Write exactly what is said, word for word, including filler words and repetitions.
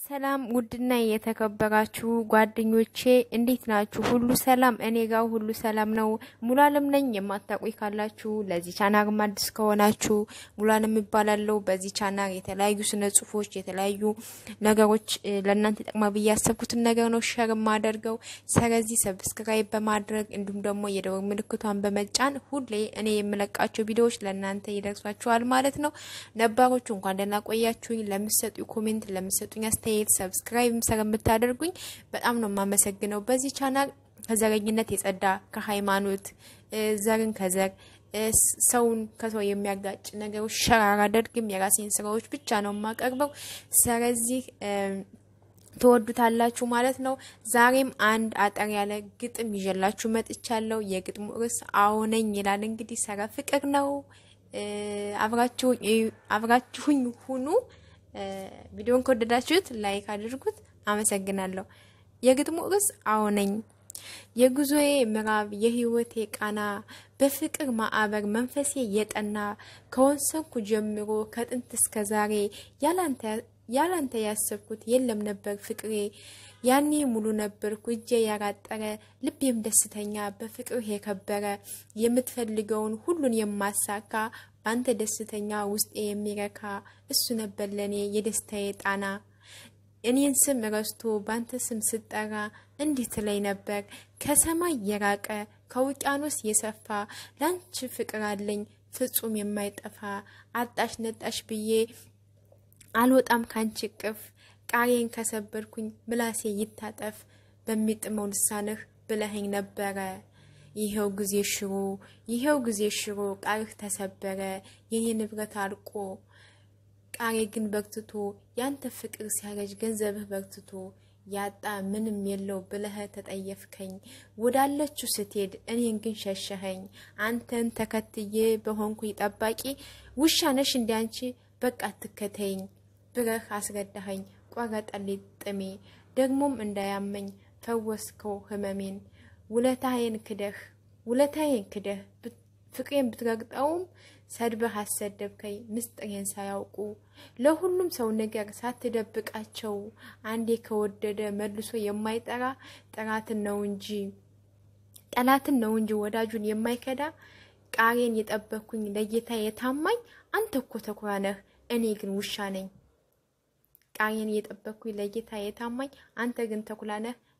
ሰላም ውድና የተከበራችሁ ጓደኞቼ እንዴት ናችሁ? ሁሉ ሰላም? እኔ ጋር ሁሉ ሰላም ነው። ሙሉዓለም ነኝ። የማታውቁኝ ካላችሁ ለዚህ ቻናል አዲስ ከሆናችሁ ሙሉዓለም ይባላል። በዚህ ቻናል የተለያዩ ስነ ጽሁፎች፣ የተለያዩ ነገሮች ለእናንተ ይጠቅማል ብዬ ያሰብኩትን ነገር ነው ሼር ማደርገው። ስለዚህ ሰብስክራይብ በማድረግ እንዲሁም ደግሞ የደወል ምልክቷን በመጫን ሁሌ እኔ የምለቃቸው ቪዲዮዎች ለእናንተ ይደርሷችኋል ማለት ነው። ነባሮቹ እንኳን ደህና ቆያችሁኝ። ለምትሰጡ ኮሜንት፣ ለምትሰጡኝ አስተያየት ሰብስክራይብ ስለምታደርጉኝ በጣም ነው ማመሰግነው። በዚህ ቻናል ከዘረኝነት የጸዳ ከሃይማኖት ዘርን ከዘር ሰውን ከሰው የሚያጋጭ ነገሮች ሸር አላደርግም። የራሴን ስራዎች ብቻ ነው ማቀርበው። ስለዚህ ተወዱታላችሁ ማለት ነው። ዛሬም አንድ አጠር ያለ ግጥም ይዤላችሁ መጥቻለሁ። የግጥሙ ርዕስ አዎ ነኝ ይላል። እንግዲህ ሰረ ፍቅር ነው። አብራችሁ አብራችሁኝ ሁኑ። ቪዲዮን ከወደዳችሁት ላይክ አድርጉት። አመሰግናለሁ። የግጥሙ ርዕስ አዎ ነኝ። የጉዞዬ ምዕራብ የህይወቴ ቃና በፍቅር ማዕበር መንፈሴ የጠና ከወንሰንኩ ጀምሮ ከጥንት እስከ ዛሬ ያላንተ ያላንተ ያሰብኩት የለም ነበር ፍቅሬ። ያኔ ሙሉ ነበርኩ እጄ ያራጠረ ልቤም ደስተኛ በፍቅር የከበረ የምትፈልገውን ሁሉን የማሳካ ባንተ ደስተኛ ውስጤ የሚረካ እሱ ነበር ለኔ የደስታዬ ጣና። እኔን ስም ረስቶ ባንተ ስም ስጠራ እንዲህ ትለኝ ነበር ከሰማይ የራቀ ከውቅያኖስ የሰፋ ላንቺ ፍቅር አለኝ ፍጹም የማይጠፋ አጣሽ ነጣሽ ብዬ አልወጣም ካንቺ ቅፍ ቃሬን ከሰበርኩኝ ምላሴ ይታጠፍ በሚጥመው ልሳንህ ብለኸኝ ነበረ። ይሄው ጊዜ ሽሮ ይሄው ጊዜ ሽሮ ቃርህ ተሰበረ የኔ ንብረት አልቆ ቃሬ ግን በርትቶ ያንተ ፍቅር ሲያረጅ ገንዘብህ በርትቶ ያጣ ምንም የለው ብለህ ተጠየፍከኝ። ወዳለችው ስትሄድ እኔን ግን ሸሸኸኝ። አንተን ተከትዬ በሆንኩኝ ጠባቂ ውሻ ነሽ እንዲያንቺ በቃ ትከተኝ ብረህ አስረዳኸኝ። ቆረጠልኝ ጥሜ ደግሞም እንዳያመኝ ፈወስከው ህመሜን። ውለታዬን ክደህ ውለታዬን ክደህ ፍቅሬን ብትረግጠውም ሰድበህ አሰደብከኝ ምስጥሬን ሳያውቁ። ለሁሉም ሰው ነገር ሳትደብቃቸው አንዴ ከወደደ መልሶ የማይጠራ ጠላትን ነው እንጂ ጠላትን ነው እንጂ ወዳጁን የማይከዳ። ቃሬን የጠበኩኝ ለጌታ የታማኝ አንተ እኮ ተኩራ ነህ እኔ ግን ውሻ ነኝ። ቃሬን የጠበኩኝ ለጌታ የታማኝ አንተ ግን ተኩላ ነህ